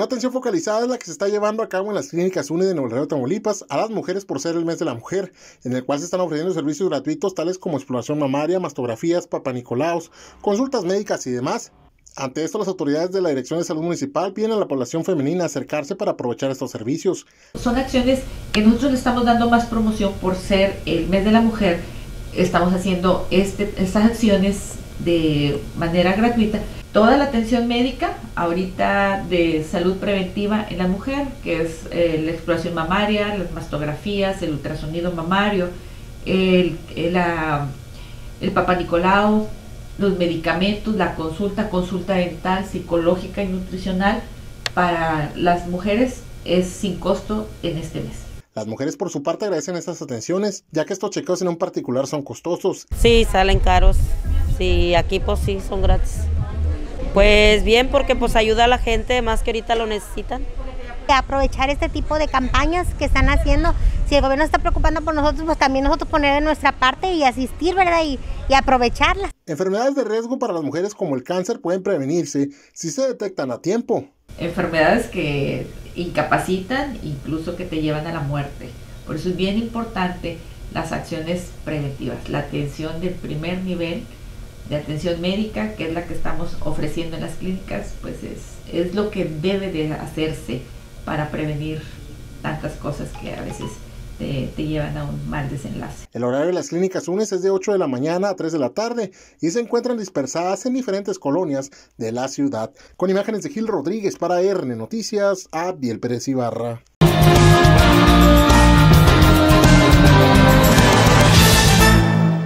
Una atención focalizada es la que se está llevando a cabo en las clínicas UNE de Nuevo Laredo, Tamaulipas, a las mujeres por ser el mes de la mujer, en el cual se están ofreciendo servicios gratuitos tales como exploración mamaria, mastografías, papanicolaos, consultas médicas y demás. Ante esto, las autoridades de la Dirección de Salud Municipal piden a la población femenina acercarse para aprovechar estos servicios. Son acciones que nosotros le estamos dando más promoción por ser el mes de la mujer. Estamos haciendo estas acciones de manera gratuita. Toda la atención médica ahorita de salud preventiva en la mujer, que es la exploración mamaria, las mastografías, el ultrasonido mamario, el papanicolao, los medicamentos, la consulta dental, psicológica y nutricional para las mujeres es sin costo en este mes. Las mujeres por su parte agradecen estas atenciones, ya que estos chequeos en un particular son costosos. Sí, salen caros. Sí, aquí pues sí, son gratis. Pues bien, porque pues ayuda a la gente, más que ahorita lo necesitan. Aprovechar este tipo de campañas que están haciendo. Si el gobierno está preocupando por nosotros, pues también nosotros poner de nuestra parte y asistir, ¿verdad? Y aprovecharlas. Enfermedades de riesgo para las mujeres como el cáncer pueden prevenirse si se detectan a tiempo. Enfermedades que incapacitan, incluso que te llevan a la muerte. Por eso es bien importante las acciones preventivas, la atención del primer nivel de atención médica, que es la que estamos ofreciendo en las clínicas, pues es lo que debe de hacerse para prevenir tantas cosas que a veces te llevan a un mal desenlace. El horario de las clínicas UNES es de 8 de la mañana a 3 de la tarde y se encuentran dispersadas en diferentes colonias de la ciudad. Con imágenes de Gil Rodríguez para RN Noticias, Abdiel Pérez Ibarra.